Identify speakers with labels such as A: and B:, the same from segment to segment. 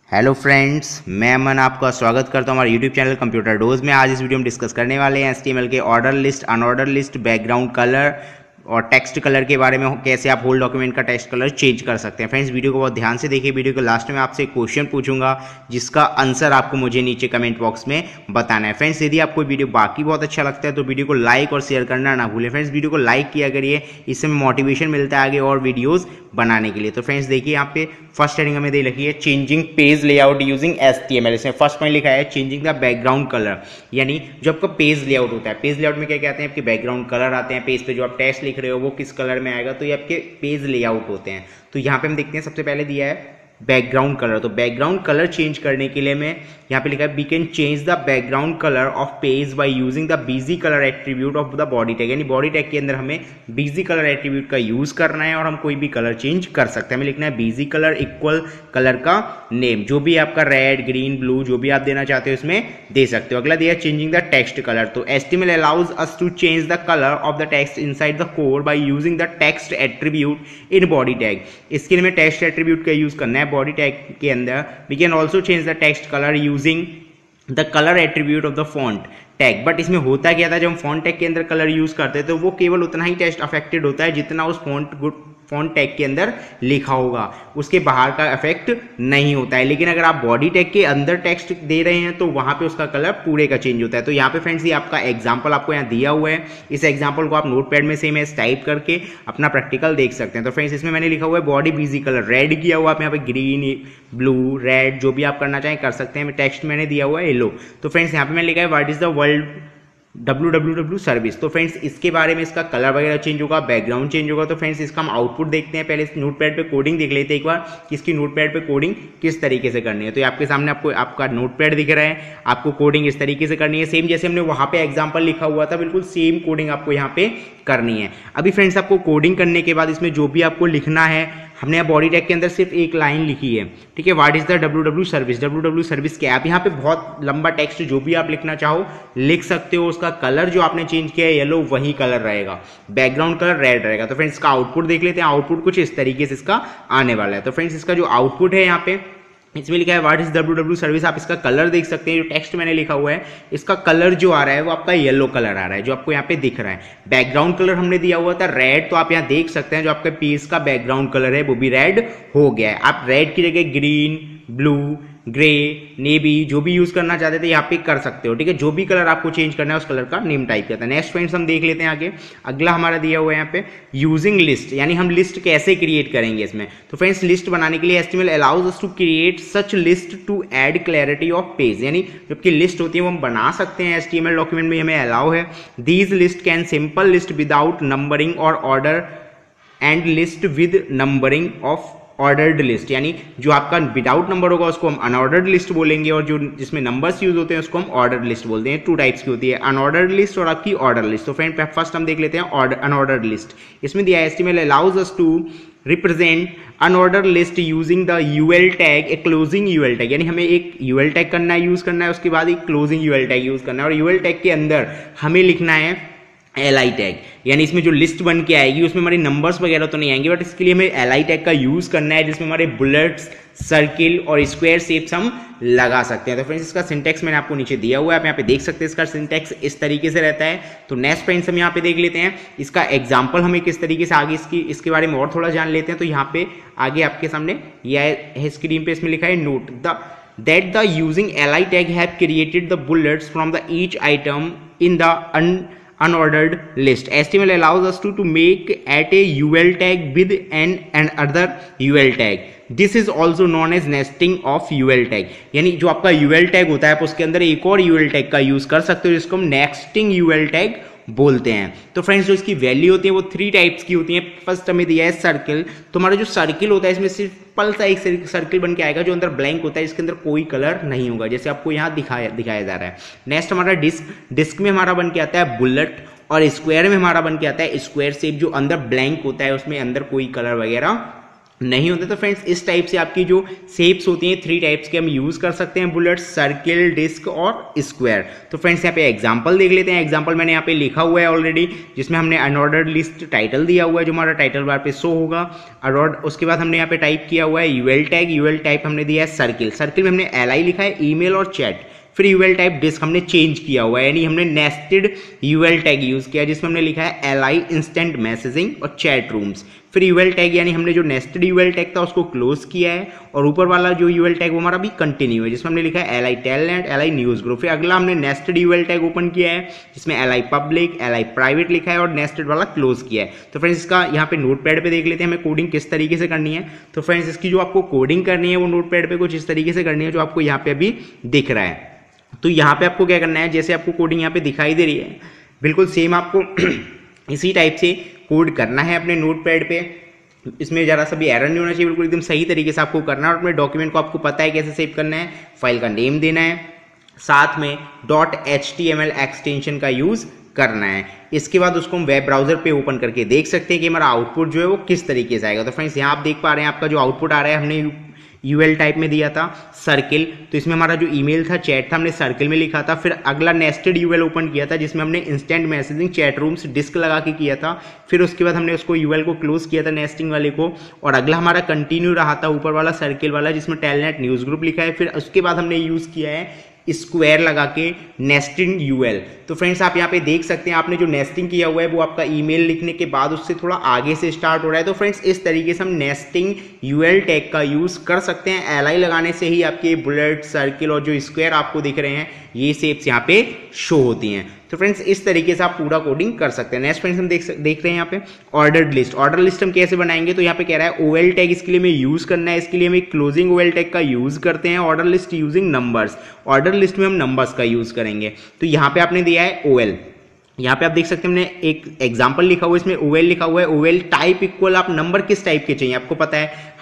A: Hello friends, मैं अमन आपका स्वागत करता हूं हमारे यूट्यूब चैनल कंप्यूटर डोज में। आज इस वीडियो में डिस्कस करने वाले हैं एचटीएमएल के order list, unorder list, background colour और टेक्स्ट कलर के बारे में, कैसे आप होल डॉक्यूमेंट का टेक्स्ट कलर चेंज कर सकते हैं। फ्रेंड्स, वीडियो को बहुत ध्यान से देखिए। वीडियो के लास्ट में आपसे एक क्वेश्चन पूछूंगा जिसका आंसर आपको मुझे नीचे कमेंट बॉक्स में बताना है। फ्रेंड्स, यदि आपको वीडियो बाकी बहुत अच्छा लगता है तो वीडियो को लाइक और शेयर करना ना भूलें। फ्रेंड्स, वीडियो को लाइक किया करिए, इससे मोटिवेशन मिलता है आगे और वीडियोज़ बनाने के लिए। तो फ्रेंड्स देखिए, यहाँ पे फर्स्ट हेडिंग हमें दे रखी है changing page layout using HTML. इसमें फर्स्ट पॉइंट लिखा है चेंजिंग द बैकग्राउंड कलर, यानी जो आपका पेज लेआउट होता है, पेज लेआउट में क्या कहते हैं, आपके बैकग्राउंड कलर आते हैं। पेज पे जो आप टेक्स्ट लिख रहे हो वो किस कलर में आएगा, तो ये आपके पेज लेआउट होते हैं। तो यहाँ पे हम देखते हैं, सबसे पहले दिया है बैकग्राउंड कलर। तो बैकग्राउंड कलर चेंज करने के लिए मैं यहाँ पे लिखा है we can change the background colour of page by using the BG colour attribute of the body tag, यानी बॉडी टैग के अंदर हमें बीजी कलर एट्रीब्यूट का यूज करना है और हम कोई भी कलर चेंज कर सकते हैं। हमें लिखना है बीजी कलर इक्वल कलर का नेम, जो भी आपका रेड, ग्रीन, ब्लू जो भी आप देना चाहते हो इसमें दे सकते हो। अगला दिया चेंजिंग द टेक्स्ट कलर। तो HTML allows us to change the colour of the text inside the code by using the text attribute in body tag. इसके लिए हमें टेक्स्ट एट्रीब्यूट का यूज करना है बॉडी टैग के अंदर। We can also change the text colour using the colour attribute of the font tag. But इसमें होता क्या था, जब हम फॉन्ट टैग के अंदर कलर यूज करते हैं तो वो केवल उतना ही टेक्स्ट अफेक्टेड होता है जितना उस फॉन्ट टैग के अंदर लिखा होगा, उसके बाहर का इफेक्ट नहीं होता है। लेकिन अगर आप बॉडी टैग के अंदर टेक्स्ट दे रहे हैं तो वहां पे उसका कलर पूरे का चेंज होता है। तो यहाँ पे फ्रेंड्स ये आपका एग्जांपल आपको यहाँ दिया हुआ है। इस एग्जांपल को आप नोटपैड में सेम एज टाइप करके अपना प्रैक्टिकल देख सकते हैं। तो फ्रेंड्स इसमें मैंने लिखा हुआ है बॉडी बीजी कलर रेड किया हुआ, आप यहाँ पे ग्रीन, ब्लू, रेड जो भी आप करना चाहें कर सकते हैं। टेक्स्ट मैंने दिया हुआ है येलो। तो फ्रेंड्स यहाँ पे मैंने लिखा है what is the world www service. तो फ्रेंड्स इसके बारे में इसका कलर वगैरह चेंज होगा, बैकग्राउंड चेंज होगा। तो फ्रेंड्स इसका हम आउटपुट देखते हैं। पहले इस नोटपैड पे कोडिंग देख लेते हैं एक बार कि इसकी नोटपैड पे कोडिंग किस तरीके से करनी है। तो ये आपके सामने आपको आपका नोटपैड दिख रहा है, आपको कोडिंग इस तरीके से करनी है। सेम जैसे हमने वहां पे एग्जांपल लिखा हुआ था, बिल्कुल सेम कोडिंग आपको यहाँ पे करनी है। अभी फ्रेंड्स आपको कोडिंग करने के बाद इसमें जो भी आपको लिखना है, हमने यहाँ बॉडी टैग के अंदर सिर्फ एक लाइन लिखी है, ठीक है। What is the www service. www service क्या है, आप यहाँ पे बहुत लंबा टेक्स्ट जो भी आप लिखना चाहो लिख सकते हो। उसका कलर जो आपने चेंज किया है येलो, वही कलर रहेगा, बैकग्राउंड कलर रेड रहेगा। तो फ्रेंड्स इसका आउटपुट देख लेते हैं। आउटपुट कुछ इस तरीके से इसका आने वाला है। तो फ्रेंड्स इसका जो आउटपुट है यहाँ पे इसमें लिखा है व्हाट इज www सर्विस। आप इसका कलर देख सकते हैं, जो टेक्स्ट मैंने लिखा हुआ है इसका कलर जो आ रहा है वो आपका येलो कलर आ रहा है, जो आपको यहाँ पे दिख रहा है। बैकग्राउंड कलर हमने दिया हुआ था रेड, तो आप यहाँ देख सकते हैं जो आपके पेज का बैकग्राउंड कलर है वो भी रेड हो गया है। आप रेड की जगह ग्रीन, ब्लू, ग्रे, नेवी जो भी यूज करना चाहते थे यहाँ पे कर सकते हो, ठीक है। जो भी कलर आपको चेंज करना है उस कलर का नेम टाइप करता है। नेक्स्ट फ्रेंड्स हम देख लेते हैं आगे। अगला हमारा दिया हुआ है यहाँ पे यूजिंग लिस्ट, यानी हम लिस्ट कैसे क्रिएट करेंगे इसमें। तो फ्रेंड्स लिस्ट बनाने के लिए HTML allows us to create such list to add clarity of page, यानी जबकि लिस्ट होती है वो हम बना सकते हैं एचटीएमएल डॉक्यूमेंट में, हमें अलाउ है। These list can simple list without numbering और order and list with numbering of ordered list, यानी जो आपका विदाउट नंबर होगा उसको हम अनऑर्डर्ड लिस्ट बोलेंगे और जो जिसमें नंबर्स यूज होते हैं उसको हम ऑर्डर्ड लिस्ट बोलते हैं। टू टाइप्स की होती है, अनऑर्डर्ड लिस्ट और आपकी ऑर्डर लिस्ट। तो फ्रेंड फर्स्ट हम देख लेते हैं अनऑर्डर्ड लिस्ट। इसमें दिया है HTML allows us to represent unorder list using the UL tag, a closing UL tag, यानी हमें एक यूएल टैग करना है, यूज करना है, उसके बाद एक क्लोजिंग यूएल टैग यूज करना है और यूएल टैग के अंदर हमें लिखना है एलआई टैग, यानी इसमें जो लिस्ट बन के आएगी उसमें हमारे नंबर्स वगैरह तो नहीं आएंगे, बट इसके लिए हमें एलआई टैग का यूज करना है जिसमें हमारे बुलेट्स, सर्किल और स्क्वायर शेप्स हम लगा सकते हैं। तो फ्रेंड्स इसका सिंटेक्स मैंने आपको नीचे दिया हुआ है, आप यहाँ पे देख सकते हैं इसका सिंटेक्स इस तरीके से रहता है। तो नेक्स्ट फ्रेंड्स हम यहाँ पे देख लेते हैं इसका एग्जाम्पल हमें किस तरीके से आगे इसके बारे में और थोड़ा जान लेते हैं। तो यहाँ पे आगे आपके सामने यह है स्क्रीन पे, इसमें लिखा है note that the using li tag have created the bullets from the each item in the unordered list. HTML allows us to make at a UL tag with an another UL tag. This is also known as nesting of UL tag. यानी जो आपका UL tag होता है आप उसके अंदर एक और UL tag का यूज कर सकते हो जिसको हम nesting UL tag बोलते हैं। तो फ्रेंड्स जो इसकी वैल्यू होती है वो 3 टाइप्स की होती है। फर्स्ट हमें दिया है सर्किल। तो हमारा जो सर्किल होता है इसमें सिर्फ पल सा एक सर्किल बन के आएगा जो अंदर ब्लैंक होता है, इसके अंदर कोई कलर नहीं होगा, जैसे आपको यहाँ दिखाया जा रहा है। नेक्स्ट हमारा डिस्क में हमारा बन के आता है बुलेट और स्क्वायर में हमारा बन के आता है स्क्वायर शेप, जो अंदर ब्लैंक होता है उसमें अंदर कोई कलर वगैरह नहीं होते तो फ्रेंड्स इस टाइप से आपकी जो शेप्स होती हैं 3 टाइप्स के हम यूज कर सकते हैं, बुलेट, सर्किल, डिस्क और स्क्वायर। तो फ्रेंड्स यहाँ पे एग्जांपल देख लेते हैं। एग्जांपल मैंने यहाँ पे लिखा हुआ है ऑलरेडी, जिसमें हमने अनऑर्डर्ड लिस्ट टाइटल दिया हुआ है जो हमारा टाइटल बार पे शो होगा। उसके बाद हमने यहाँ पे टाइप किया हुआ है यूएल टैग, यूएल टाइप हमने दिया है सर्किल, सर्किल में हमने एलआई लिखा है, ईमेल और चैट। फिर यूएल टाइप डिस्क हमने चेंज किया हुआ है, यानी हमने नेस्टेड यूएल टैग यूज किया जिसमें हमने लिखा है एलआई इंस्टेंट मैसेजिंग और चैट रूम्स। फिर यूएल टैग यानी हमने जो नेस्टेड यूएल टैग था उसको क्लोज किया है, और ऊपर वाला जो यूएल टैग वो हमारा भी कंटिन्यू है जिसमें हमने लिखा है LI telnet, LI news group. फिर अगला हमने नेस्टेड यूएल टैग ओपन किया है जिसमें एलआई पब्लिक, एलआई प्राइवेट लिखा है और नेस्टेड वाला क्लोज किया है। तो फ्रेंड्स इसका यहाँ पे नोटपैड पे देख लेते हैं हमें कोडिंग किस तरीके से करनी है। तो फ्रेंड्स इसकी जो आपको कोडिंग करनी है वो नोटपैड पे कुछ इस तरीके से करनी है जो आपको यहाँ पे अभी दिख रहा है। तो यहाँ पे आपको क्या करना है, जैसे आपको कोडिंग यहाँ पे दिखाई दे रही है बिल्कुल सेम आपको इसी टाइप से कोड करना है अपने नोटपैड पे। इसमें जरा सा भी एरर नहीं होना चाहिए, बिल्कुल एकदम सही तरीके से आपको करना है। और अपने डॉक्यूमेंट को आपको पता है कैसे सेव करना है, फाइल का नेम देना है, साथ में .html एक्सटेंशन का यूज करना है। इसके बाद उसको हम वेब ब्राउजर पे ओपन करके देख सकते हैं कि हमारा आउटपुट जो है वो किस तरीके से आएगा। तो फ्रेंड्स यहाँ आप देख पा रहे हैं आपका जो आउटपुट आ रहा है, हमने यूएल टाइप में दिया था सर्किल, तो इसमें हमारा जो ईमेल था, चैट था, हमने सर्किल में लिखा था। फिर अगला नेस्टेड यूएल ओपन किया था जिसमें हमने instant messaging, chat rooms, disc लगा के किया था। फिर उसके बाद हमने उसको यूएल को क्लोज किया था नेस्टिंग वाले को, और अगला हमारा कंटिन्यू रहा था ऊपर वाला सर्किल वाला जिसमें टेलनेट न्यूज ग्रुप लिखा है। फिर उसके बाद हमने यूज किया है स्क्वायर लगा के नेस्टिंग यूएल। तो फ्रेंड्स आप यहाँ पे देख सकते हैं आपने जो नेस्टिंग किया हुआ है वो आपका ईमेल लिखने के बाद उससे थोड़ा आगे से स्टार्ट हो रहा है। तो फ्रेंड्स इस तरीके से हम नेस्टिंग यूएल टैग का यूज कर सकते हैं। एलआई लगाने से ही आपके बुलेट, सर्किल और जो स्क्वायर आपको दिख रहे हैं ये शेप्स यहाँ पे शो होती हैं। तो फ्रेंड्स इस तरीके से आप पूरा कोडिंग कर सकते हैं। नेक्स्ट फ्रेंड्स हम देख रहे हैं यहाँ पे ऑर्डर्ड लिस्ट। ऑर्डर लिस्ट हम कैसे बनाएंगे, तो यहाँ पे कह रहा है ओएल टैग इसके लिए हमें यूज करना है, इसके लिए हम क्लोजिंग ओएल टैग का यूज करते हैं। Order list using numbers, order list में हम नंबर्स का यूज करेंगे। तो यहाँ पे आपने दिया है ओएल, यहाँ पे आप देख सकते हैं हमने एक एग्जांपल लिखा हुआ है, इसमें ओएल लिखा हुआ है। ओएल टाइप इक्वल, आप नंबर किस टाइप के चाहिए आपको पता है,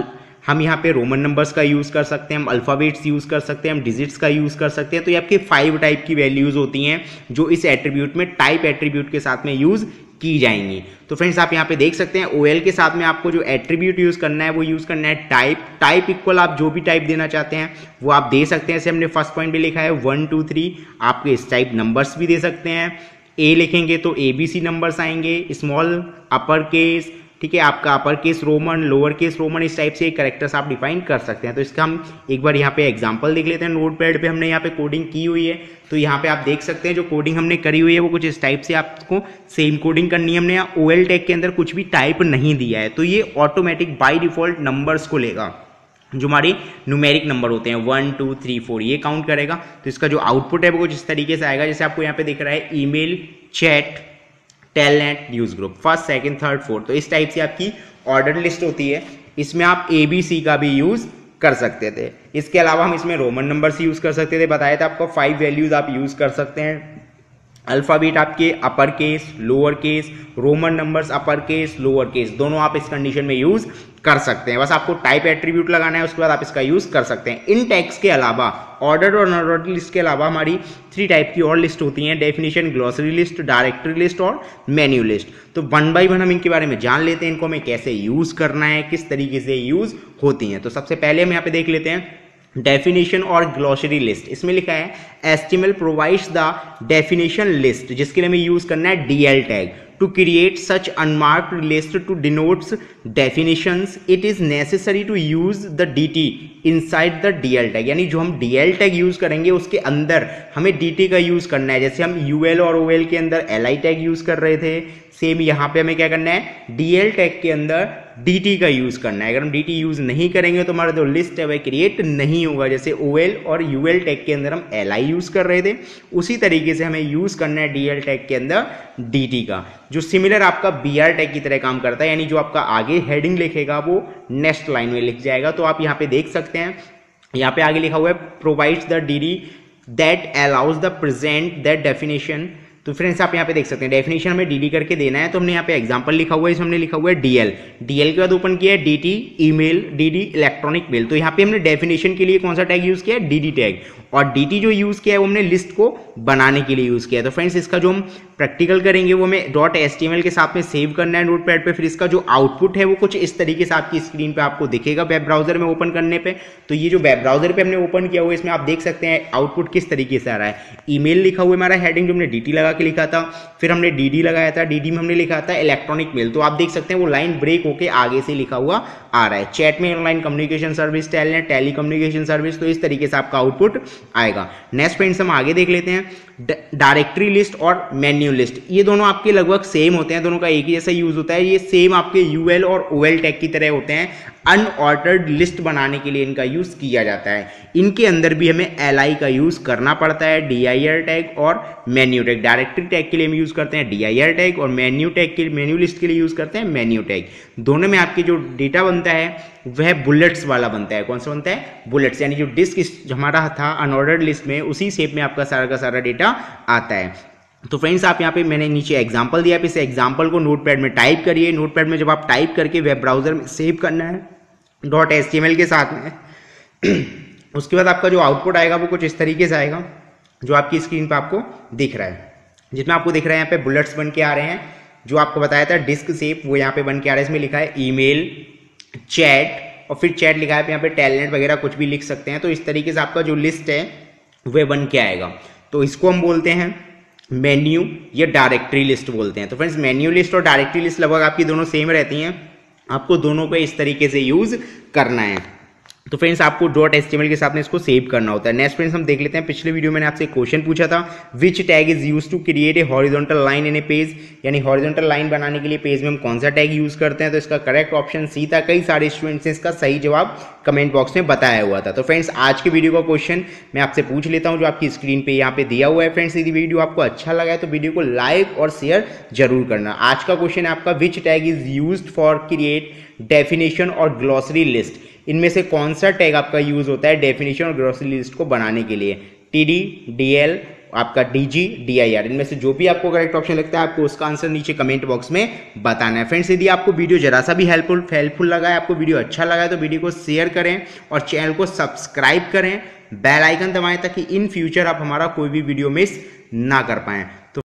A: हम यहाँ पे रोमन नंबर्स का यूज कर सकते हैं, हम अल्फाबेट्स यूज कर सकते हैं, हम डिजिट्स का यूज कर सकते हैं। तो ये आपके 5 टाइप की वैल्यूज होती हैं जो इस एट्रीब्यूट में टाइप एट्रीब्यूट के साथ में यूज की जाएंगी। तो फ्रेंड्स आप यहाँ पे देख सकते हैं ओएल के साथ में आपको जो एट्रीब्यूट यूज करना है वो यूज करना है टाइप। टाइप इक्वल आप जो भी टाइप देना चाहते हैं वो आप दे सकते हैं। जैसे हमने फर्स्ट पॉइंट भी लिखा है 1 2 3, आपके इस टाइप नंबर्स भी दे सकते हैं। ए लिखेंगे तो ABC नंबर्स आएंगे, स्मॉल, अपर केस, ठीक है, आपका upper case roman, lower case roman, इस टाइप से कैरेक्टर्स आप डिफाइन कर सकते हैं। तो इसका हम एक बार यहाँ पे एग्जांपल देख लेते हैं। नोटपैड पे हमने यहाँ पे कोडिंग की हुई है, तो यहाँ पे आप देख सकते हैं जो कोडिंग हमने करी हुई है वो कुछ इस टाइप से आपको सेम कोडिंग करनी है। हमने यहाँ ओएल टैग के अंदर कुछ भी टाइप नहीं दिया है, तो ये ऑटोमेटिक बाई डिफॉल्ट नंबर्स को लेगा, जो हमारी न्यूमेरिक नंबर होते हैं 1 2 3 4 ये काउंट करेगा। तो इसका जो आउटपुट है वो कुछ इस तरीके से आएगा, जैसे आपको यहाँ पे दिख रहा है email, chat, telnet, news group, first, second, third, fourth. तो इस टाइप से आपकी ऑर्डर लिस्ट होती है। इसमें आप ABC का भी यूज कर सकते थे। इसके अलावा हम इसमें रोमन नंबर्स यूज कर सकते थे, बताया था आपको 5 वैल्यूज आप यूज कर सकते हैं। अल्फाबेट आपके upper case, lower case, roman numbers upper case, lower case, दोनों आप इस कंडीशन में यूज कर सकते हैं। बस आपको टाइप एट्रीब्यूट लगाना है, उसके बाद आप इसका यूज कर सकते हैं। इन टैग्स के अलावा, ऑर्डर और अनऑर्डर लिस्ट के अलावा हमारी 3 टाइप की और लिस्ट होती हैं, definition, glossary list, directory list और मेन्यू लिस्ट। तो 1 बाय 1 हम इनके बारे में जान लेते हैं, इनको हमें कैसे यूज करना है, किस तरीके से यूज होती हैं। तो सबसे पहले हम यहाँ पे देख लेते हैं डेफिनेशन और ग्लॉसरी लिस्ट। इसमें लिखा है HTML provides the definition list, जिसके लिए हमें यूज करना है DL tag. To create such unmarked list to denote definitions, it is necessary to use the DT inside the DL tag। यानी जो हम DL tag यूज करेंगे उसके अंदर हमें DT का यूज करना है। जैसे हम UL और OL के अंदर LI टैग यूज कर रहे थे, सेम यहाँ पे हमें क्या करना है, DL टैग के अंदर DT का यूज करना है। अगर हम DT यूज नहीं करेंगे तो हमारा जो लिस्ट है वह क्रिएट नहीं होगा। जैसे OL और UL टैग के अंदर हम LI यूज कर रहे थे, उसी तरीके से हमें यूज करना है DL टैग के अंदर DT का, जो सिमिलर आपका BR टैग की तरह काम करता है। यानी जो आपका आगे हेडिंग लिखेगा वो नेक्स्ट लाइन में लिख जाएगा। तो आप यहाँ पे देख सकते हैं, यहाँ पे आगे लिखा हुआ है provides the DD that allows the present that definition तो फ्रेंड्स आप यहाँ पे देख सकते हैं डेफिनेशन हमें डी करके देना है, तो हमने यहाँ पे एग्जांपल लिखा हुआ है, इसमें हमने लिखा हुआ है डीएल के बाद ओपन किया है DT email, DD electronic mail. तो यहाँ पे हमने डेफिनेशन के लिए कौन सा टैग यूज किया है, डीडी टैग, और डीटी जो यूज किया है वो हमने लिस्ट को बनाने के लिए यूज किया है। तो फ्रेंड्स इसका जो हम प्रैक्टिकल करेंगे वो हमें .html के साथ में सेव करना है नोटपैड पे। फिर इसका जो आउटपुट है वो कुछ इस तरीके से आपकी स्क्रीन पे आपको दिखेगा वेब ब्राउजर में ओपन करने पे। तो ये जो वेब ब्राउजर पे हमने ओपन किया हुआ है इसमें आप देख सकते हैं आउटपुट किस तरीके से आ रहा है। ईमेल लिखा हुआ है हमारा हेडिंग जो हमने डीटी लगा के लिखा था, फिर हमने डीडी लगाया था, डीडी में हमने लिखा था इलेक्ट्रॉनिक मेल। तो आप देख सकते हैं वो लाइन ब्रेक होके आगे से लिखा हुआ आ रहा है। चैट में online communication service, telnet tele communication service. तो इस तरीके से आपका आउटपुट आएगा। नेक्स्ट फ्रेंड्स हम आगे देख लेते हैं डायरेक्टरी लिस्ट और मेन्यू लिस्ट। ये दोनों आपके लगभग सेम होते हैं, दोनों का एक ही जैसा यूज होता है। ये सेम आपके यूएल और ओएल टैग की तरह होते हैं। अनऑर्डर्ड लिस्ट बनाने के लिए इनका यूज किया जाता है। इनके अंदर भी हमें एलआई का यूज करना पड़ता है, डीआईआर टैग और मेन्यू टैग। डायरेक्टरी टैग के लिए हम यूज करते हैं डीआईआर टैग और मेन्यू टैग के मेन्यू लिस्ट के लिए यूज करते हैं मेन्यू टैग। दोनों में आपके जो डेटा बनता है वह बुलेट्स वाला बनता है। कौन सा बनता है, बुलेट्स, यानी जो डिस्क हमारा था अनऑर्डर्ड लिस्ट में उसी शेप में आपका सारा का सारा डेटा आता है। तो फ्रेंड्स आप यहाँ पे मैंने नीचे एग्जांपल दिया, इस एग्जांपल को नोटपैड में टाइप करिए। नोटपैड में जब आप टाइप करके वेब ब्राउजर में सेव करना है .html के साथ में उसके बाद आपका जो आउटपुट आएगा वो कुछ इस तरीके से आएगा जो आपकी स्क्रीन पे आपको दिख रहा है, जिसमें आपको दिख रहा है यहाँ पे बुलेट्स बन के आ रहे हैं। जो आपको बताया था डिस्क शेप वो यहाँ पे बन के आ रहा है। इसमें लिखा है ईमेल, चैट और फिर चैट लिखा है यहाँ पे टेलनेट वगैरह कुछ भी लिख सकते हैं। तो इस तरीके से आपका जो लिस्ट है वह बन के आएगा। तो इसको हम बोलते हैं मेन्यू या डायरेक्टरी लिस्ट बोलते हैं। तो फ्रेंड्स मेन्यू लिस्ट और डायरेक्टरी लिस्ट लगभग आपकी दोनों सेम रहती हैं, आपको दोनों को इस तरीके से यूज करना है। तो फ्रेंड्स आपको .html के साथ में इसको सेव करना होता है। नेक्स्ट फ्रेंड्स हम देख लेते हैं, पिछले वीडियो में मैंने आपसे क्वेश्चन पूछा था which tag is use to create a horizontal line in a page, यानी हॉरिजॉन्टल लाइन बनाने के लिए पेज में हम कौन सा टैग यूज करते हैं। तो इसका करेक्ट ऑप्शन सी था। कई सारे स्टूडेंट्स ने इसका सही जवाब कमेंट बॉक्स में बताया हुआ था। तो फ्रेंड्स आज के वीडियो का क्वेश्चन मैं आपसे पूछ लेता हूं जो आपकी स्क्रीन पे यहाँ पे दिया हुआ है। फ्रेंड्स यदि वीडियो आपको अच्छा लगा है तो वीडियो को लाइक और शेयर जरूर करना। आज का क्वेश्चन है आपका which tag is used for create definition और ग्लॉसरी लिस्ट। इनमें से कौन सा टैग आपका यूज होता है डेफिनेशन और ग्लॉसरी लिस्ट को बनाने के लिए, टीडी, डीएल, आपका डीजी, डीआईआर। इनमें से जो भी आपको करेक्ट ऑप्शन लगता है आपको उसका आंसर नीचे कमेंट बॉक्स में बताना है। फ्रेंड्स यदि आपको वीडियो जरा सा भी हेल्पफुल लगा है, आपको वीडियो अच्छा लगा है तो वीडियो को शेयर करें और चैनल को सब्सक्राइब करें, बेल आइकन दबाएं ताकि इन फ्यूचर आप हमारा कोई भी वीडियो मिस ना कर पाएं। तो